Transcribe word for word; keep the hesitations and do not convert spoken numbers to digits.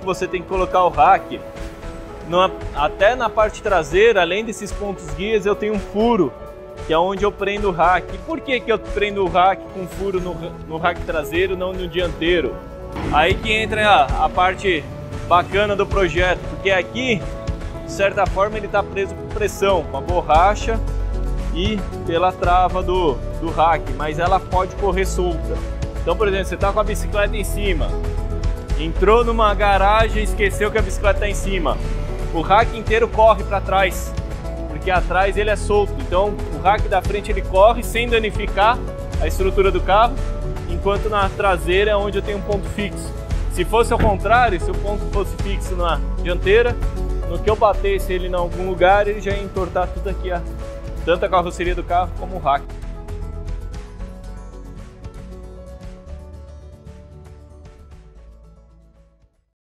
que você tem que colocar o rack, no, até na parte traseira, além desses pontos guias, eu tenho um furo, que é onde eu prendo o rack. E por que que eu prendo o rack com furo no, no rack traseiro, não no dianteiro? Aí que entra a, a parte bacana do projeto, porque aqui, de certa forma, ele está preso por pressão, com a borracha e pela trava do, do rack, mas ela pode correr solta. Então, por exemplo, você está com a bicicleta em cima, entrou numa garagem e esqueceu que a bicicleta está em cima, o rack inteiro corre para trás, porque atrás ele é solto. Então o rack da frente ele corre sem danificar a estrutura do carro, enquanto na traseira é onde eu tenho um ponto fixo. Se fosse ao contrário, se o ponto fosse fixo na dianteira, no que eu batesse ele em algum lugar, ele já ia entortar tudo aqui, ó, tanto a carroceria do carro como o rack.